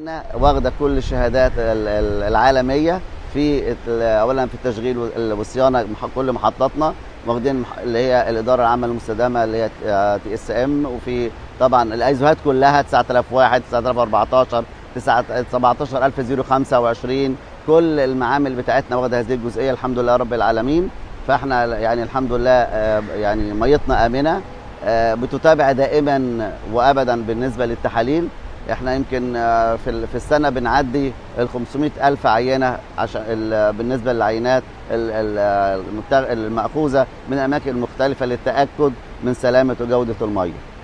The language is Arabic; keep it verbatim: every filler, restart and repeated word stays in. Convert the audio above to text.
بتاعتنا واخده كل الشهادات العالميه في اولا في التشغيل والصيانه. كل محطاتنا واخدين اللي هي الاداره العامه للمستدامه اللي هي تي اس ام، وفي طبعا الايزوهات كلها تسعة آلاف وواحد، تسعة آلاف وأربعتاشر، سبعتاشر ألف وخمسة وعشرين. كل المعامل بتاعتنا واخده هذه الجزئيه الحمد لله رب العالمين. فاحنا يعني الحمد لله يعني ميتنا امنه، بتتابع دائما وابدا بالنسبه للتحاليل. احنا يمكن في في السنه بنعدي ال خمسمائة ألف عينه عشان بالنسبه للعينات المأخوذه من اماكن مختلفه للتاكد من سلامه وجوده الميه.